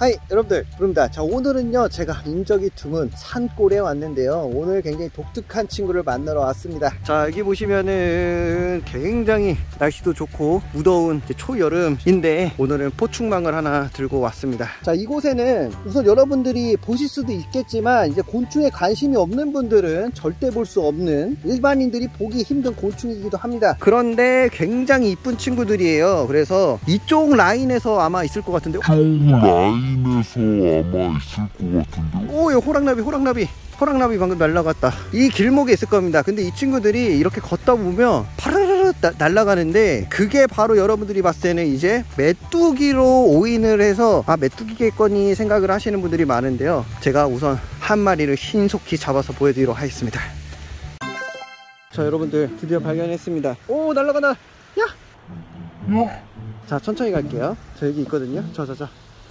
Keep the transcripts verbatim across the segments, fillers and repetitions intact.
하이 여러분들, 부릅니다. 자, 오늘은요 제가 인적이 드문 산골에 왔는데요, 오늘 굉장히 독특한 친구를 만나러 왔습니다. 자, 여기 보시면은 굉장히 날씨도 좋고 무더운 이제 초여름인데 오늘은 포충망을 하나 들고 왔습니다. 자, 이곳에는 우선 여러분들이 보실 수도 있겠지만 이제 곤충에 관심이 없는 분들은 절대 볼 수 없는, 일반인들이 보기 힘든 곤충이기도 합니다. 그런데 굉장히 이쁜 친구들이에요. 그래서 이쪽 라인에서 아마 있을 것 같은데, 라인에서 아마 있을 것 같은데. 오, 여기 호랑나비 호랑나비 호랑나비 방금 날라갔다. 이 길목에 있을 겁니다. 근데 이 친구들이 이렇게 걷다 보면 파르르르 날아가는데, 그게 바로 여러분들이 봤을 때는 이제 메뚜기로 오인을 해서 아 메뚜기겠거니 생각을 하시는 분들이 많은데요, 제가 우선 한 마리를 신속히 잡아서 보여드리도록 하겠습니다. 자, 여러분들 드디어 발견했습니다. 오, 날아가나. 야! 야! 자, 천천히 갈게요. 저 여기 있거든요. 저 저 저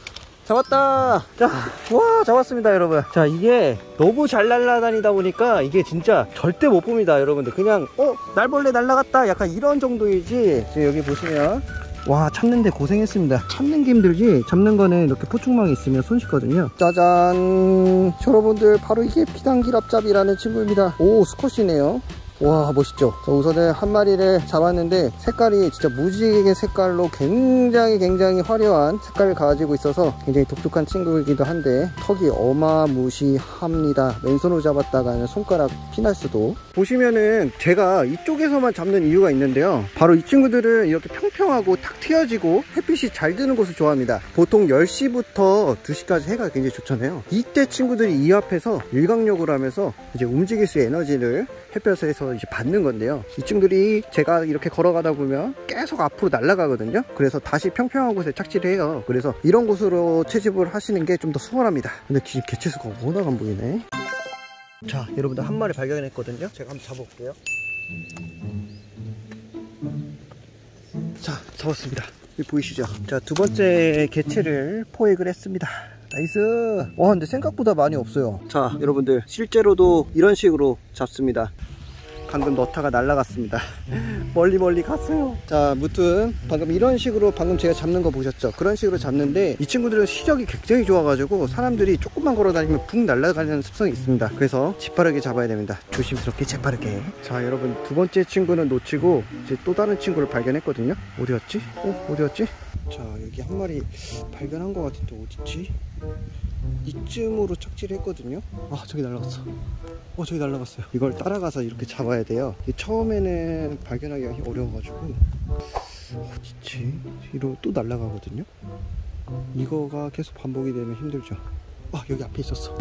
잡았다. 자, 와, 잡았습니다 여러분. 자, 이게 너무 잘 날아다니다 보니까 이게 진짜 절대 못 봅니다 여러분들. 그냥 어? 날벌레 날아갔다 약간 이런 정도이지. 지금 여기 보시면 와, 찾는데 고생했습니다. 찾는 게 힘들지 잡는 거는 이렇게 포충망이 있으면 손쉽거든요. 짜잔, 여러분들 바로 이게 비단기랍잡이라는 친구입니다. 오, 수컷이네요. 와, 멋있죠. 자, 우선은 한 마리를 잡았는데 색깔이 진짜 무지개 색깔로 굉장히 굉장히 화려한 색깔을 가지고 있어서 굉장히 독특한 친구이기도 한데 턱이 어마무시합니다. 맨손으로 잡았다가는 손가락 피날 수도. 보시면은 제가 이쪽에서만 잡는 이유가 있는데요, 바로 이 친구들은 이렇게 평평하고 탁 트여지고 햇빛이 잘 드는 곳을 좋아합니다. 보통 열 시부터 두 시까지 해가 굉장히 좋잖아요. 이때 친구들이 이 앞에서 일광욕을 하면서 이제 움직일 수 있는 에너지를 햇볕에서 이제 받는 건데요, 이 친구들이 제가 이렇게 걸어가다 보면 계속 앞으로 날아가거든요. 그래서 다시 평평한 곳에 착지를 해요. 그래서 이런 곳으로 채집을 하시는 게 좀 더 수월합니다. 근데 지금 개체수가 워낙 안 보이네. 자, 여러분들 한 마리 발견했거든요. 제가 한번 잡아볼게요. 자, 잡았습니다. 여기 보이시죠? 자, 두 번째 개체를 포획을 했습니다. 나이스. 와, 근데 생각보다 많이 없어요. 자, 여러분들 실제로도 이런 식으로 잡습니다. 방금 너타가 날아갔습니다. 멀리 멀리 갔어요. 자, 무튼 방금 이런 식으로 방금 제가 잡는 거 보셨죠? 그런 식으로 잡는데 이 친구들은 시력이 굉장히 좋아가지고 사람들이 조금만 걸어다니면 붕 날아가는 습성이 있습니다. 그래서 재빠르게 잡아야 됩니다. 조심스럽게 재빠르게. 자, 여러분 두 번째 친구는 놓치고 이제 또 다른 친구를 발견했거든요. 어디였지? 어? 어디였지? 자, 여기 한 마리 발견한 것 같은데 어딨지? 이쯤으로 착지를 했거든요. 아, 저기 날아갔어. 어, 저기 날아갔어요. 이걸 따라가서 이렇게 잡아야 돼요. 처음에는 발견하기 어려워가지고 어딨지? 이러고 또 날아가거든요. 이거가 계속 반복이 되면 힘들죠. 아, 여기 앞에 있었어.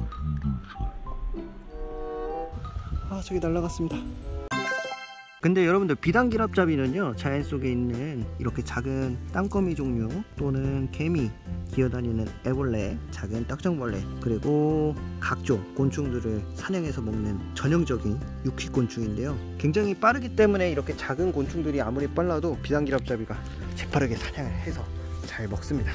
아, 저기 날아갔습니다. 근데 여러분들 비단기랍잡이는요, 자연 속에 있는 이렇게 작은 땅거미 종류 또는 개미, 기어다니는 애벌레, 작은 딱정벌레, 그리고 각종 곤충들을 사냥해서 먹는 전형적인 육식곤충인데요, 굉장히 빠르기 때문에 이렇게 작은 곤충들이 아무리 빨라도 비단기랍잡이가 재빠르게 사냥을 해서 잘 먹습니다.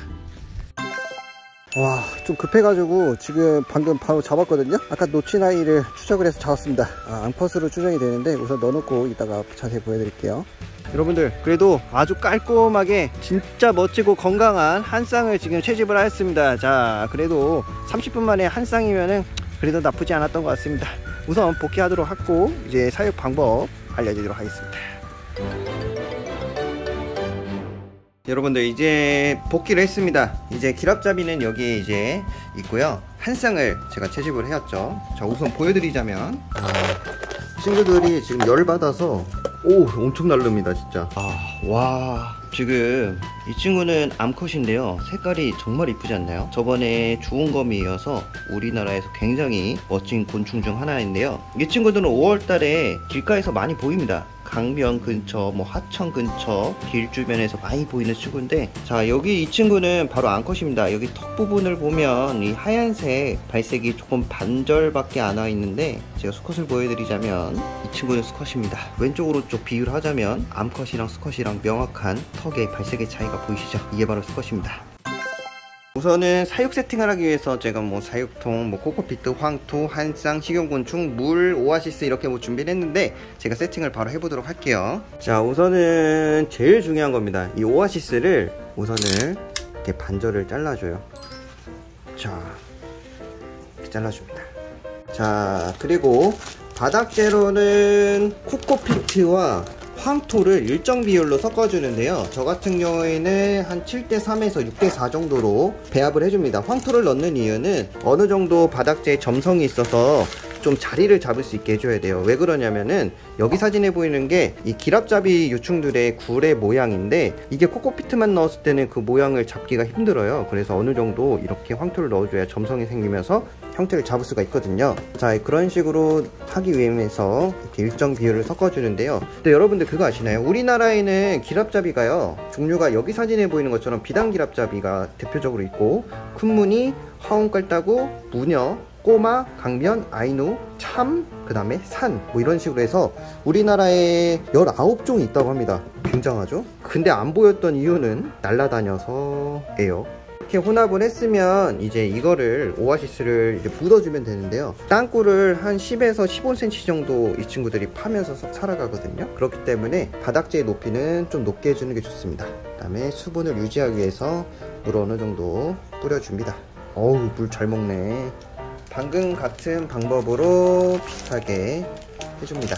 와, 좀 급해가지고 지금 방금 바로 잡았거든요. 아까 놓친 아이를 추적을 해서 잡았습니다. 아, 암컷으로 추정이 되는데 우선 넣어놓고 이따가 자세히 보여드릴게요. 여러분들, 그래도 아주 깔끔하게 진짜 멋지고 건강한 한 쌍을 지금 채집을 하였습니다. 자, 그래도 삼십 분 만에 한 쌍이면은 그래도 나쁘지 않았던 것 같습니다. 우선 복귀하도록 하고 이제 사육 방법 알려드리도록 하겠습니다. 여러분들, 이제 복귀를 했습니다. 이제 기랍잡이는 여기에 이제 있고요, 한 쌍을 제가 채집을 해왔죠. 자, 우선 보여드리자면 어, 친구들이 지금 열받아서 오, 엄청 날릅니다 진짜. 아, 와, 지금 이 친구는 암컷인데요, 색깔이 정말 이쁘지 않나요? 저번에 주홍거미여서 우리나라에서 굉장히 멋진 곤충 중 하나인데요, 이 친구들은 오월 달에 길가에서 많이 보입니다. 강변 근처, 뭐 하천 근처, 길 주변에서 많이 보이는 친구인데, 자, 여기 이 친구는 바로 암컷입니다. 여기 턱 부분을 보면 이 하얀색 발색이 조금 반절밖에 안 와 있는데, 제가 수컷을 보여드리자면 이 친구는 수컷입니다. 왼쪽으로 쪽 비유를 하자면 암컷이랑 수컷이랑 명확한 턱의 발색의 차이가 보이시죠? 이게 바로 수컷입니다. 우선은 사육 세팅을 하기 위해서 제가 뭐 사육통, 뭐 코코피트, 황토, 한쌍, 식용곤충, 물, 오아시스 이렇게 뭐 준비를 했는데 제가 세팅을 바로 해보도록 할게요. 자, 우선은 제일 중요한 겁니다. 이 오아시스를 우선은 이렇게 반절을 잘라줘요. 자, 이렇게 잘라줍니다. 자, 그리고 바닥 재료는 코코피트와 황토를 일정 비율로 섞어주는데요. 저 같은 경우에는 한 칠 대 삼에서 육 대 사 정도로 배합을 해줍니다. 황토를 넣는 이유는 어느 정도 바닥재의 점성이 있어서 좀 자리를 잡을 수 있게 해줘야 돼요. 왜 그러냐면은 여기 사진에 보이는 게 이 기랍잡이 유충들의 굴의 모양인데, 이게 코코피트만 넣었을 때는 그 모양을 잡기가 힘들어요. 그래서 어느 정도 이렇게 황토를 넣어줘야 점성이 생기면서 형태를 잡을 수가 있거든요. 자, 그런 식으로 하기 위해서 이렇게 일정 비율을 섞어주는데요. 근데 여러분들 그거 아시나요? 우리나라에는 기랍잡이가요, 종류가 여기 사진에 보이는 것처럼 비단 기랍잡이가 대표적으로 있고, 큰 무늬, 화홍깔따구, 무녀, 꼬마, 강변, 아이누, 참, 그 다음에 산, 뭐 이런 식으로 해서 우리나라에 열아홉 종이 있다고 합니다. 굉장하죠? 근데 안 보였던 이유는 날라다녀서예요. 이렇게 혼합을 했으면 이제 이거를 오아시스를 이제 묻어주면 되는데요. 땅굴을 한 십에서 십오 센티미터 정도 이 친구들이 파면서 살아가거든요. 그렇기 때문에 바닥재의 높이는 좀 높게 해주는 게 좋습니다. 그 다음에 수분을 유지하기 위해서 물 어느 정도 뿌려줍니다. 어우, 물 잘 먹네. 방금 같은 방법으로 비슷하게 해줍니다.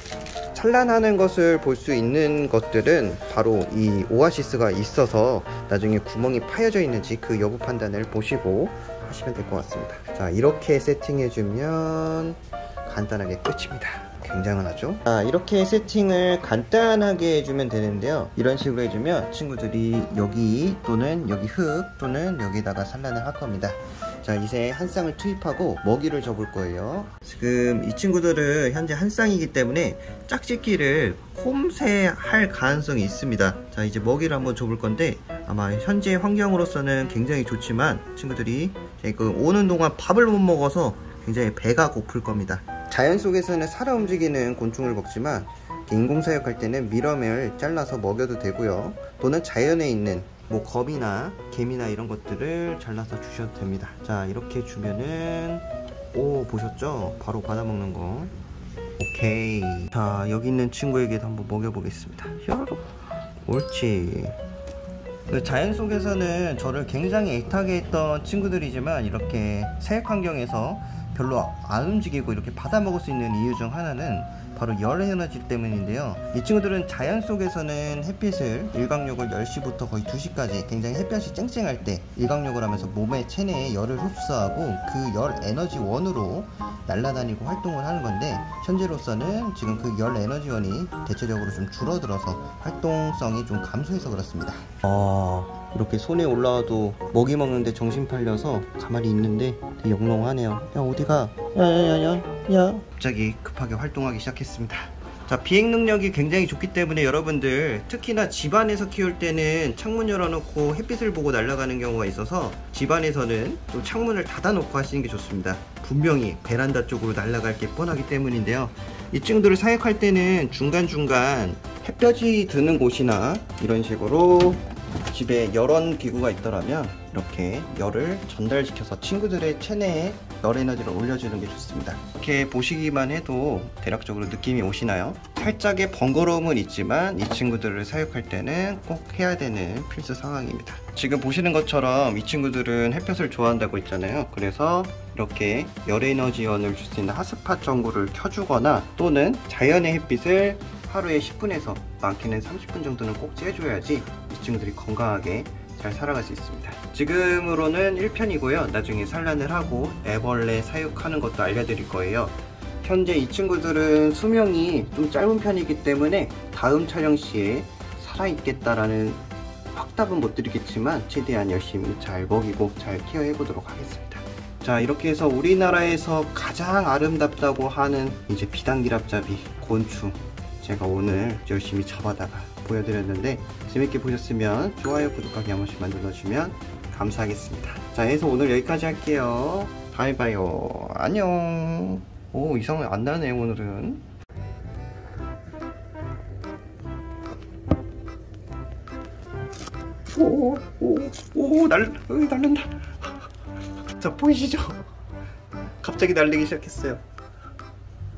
산란하는 것을 볼 수 있는 것들은 바로 이 오아시스가 있어서 나중에 구멍이 파여져 있는지 그 여부 판단을 보시고 하시면 될 것 같습니다. 자, 이렇게 세팅해주면 간단하게 끝입니다. 굉장하죠? 자, 이렇게 세팅을 간단하게 해주면 되는데요. 이런 식으로 해주면 친구들이 여기 또는 여기 흙 또는 여기다가 산란을 할 겁니다. 자, 이제 한 쌍을 투입하고 먹이를 접을 거예요. 지금 이 친구들은 현재 한 쌍이기 때문에 짝짓기를 홈새할 가능성이 있습니다. 자, 이제 먹이를 한번 접을 건데, 아마 현재 환경으로서는 굉장히 좋지만 친구들이 그 오는 동안 밥을 못 먹어서 굉장히 배가 고플 겁니다. 자연 속에서는 살아 움직이는 곤충을 먹지만 인공사육할 때는 미럼을 잘라서 먹여도 되고요. 또는 자연에 있는 뭐 거미나 개미나 이런 것들을 잘라서 주셔도 됩니다. 자, 이렇게 주면은, 오, 보셨죠? 바로 받아먹는 거. 오케이. 자, 여기 있는 친구에게도 한번 먹여보겠습니다. 히어로. 옳지. 그 자연 속에서는 저를 굉장히 애타게 했던 친구들이지만 이렇게 사육 환경에서 별로 안 움직이고 이렇게 받아먹을 수 있는 이유 중 하나는 바로 열 에너지 때문인데요. 이 친구들은 자연 속에서는 햇빛을 일광욕을 열 시부터 거의 두 시까지 굉장히 햇볕이 쨍쨍할 때 일광욕을 하면서 몸의 체내에 열을 흡수하고 그 열 에너지 원으로 날아다니고 활동을 하는 건데, 현재로서는 지금 그 열 에너지원이 대체적으로 좀 줄어들어서 활동성이 좀 감소해서 그렇습니다. 아, 이렇게 손에 올라와도 먹이 먹는데 정신 팔려서 가만히 있는데 되게 영롱하네요. 야, 어디가? 야야야야 야. 갑자기 급하게 활동하기 시작했습니다. 자, 비행 능력이 굉장히 좋기 때문에 여러분들 특히나 집안에서 키울 때는 창문 열어놓고 햇빛을 보고 날아가는 경우가 있어서 집안에서는 좀 창문을 닫아놓고 하시는 게 좋습니다. 분명히 베란다 쪽으로 날아갈 게 뻔하기 때문인데요. 이 친구들을 사육할 때는 중간중간 햇볕이 드는 곳이나 이런 식으로 집에 열원 기구가 있더라면 이렇게 열을 전달시켜서 친구들의 체내에 열 에너지를 올려주는 게 좋습니다. 이렇게 보시기만 해도 대략적으로 느낌이 오시나요? 살짝의 번거로움은 있지만 이 친구들을 사육할 때는 꼭 해야 되는 필수 상황입니다. 지금 보시는 것처럼 이 친구들은 햇볕을 좋아한다고 했잖아요. 그래서 이렇게 열 에너지원을 줄 수 있는 핫스팟 전구를 켜주거나 또는 자연의 햇빛을 하루에 십 분에서 많게는 삼십 분 정도는 꼭 쬐줘야지 이 친구들이 건강하게 잘 살아갈 수 있습니다. 지금으로는 일 편이고요. 나중에 산란을 하고 애벌레 사육하는 것도 알려드릴 거예요. 현재 이 친구들은 수명이 좀 짧은 편이기 때문에 다음 촬영 시에 살아있겠다라는 확답은 못 드리겠지만 최대한 열심히 잘 먹이고 잘 케어해 보도록 하겠습니다. 자, 이렇게 해서 우리나라에서 가장 아름답다고 하는 이제 비단기랍잡이 곤충 제가 오늘 열심히 잡아다가 보여드렸는데, 재밌게 보셨으면 좋아요, 구독하기 한 번씩만 눌러주시면 감사하겠습니다. 자, 해서 오늘 여기까지 할게요. 다음에 봐요. 안녕. 오, 이상하게 안 나네 오늘은. 오, 오, 오, 날, 으이, 날른다. 자, 보이시죠? 갑자기 날리기 시작했어요.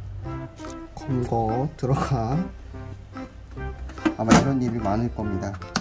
검거 들어가. 아마 이런 일이 많을 겁니다.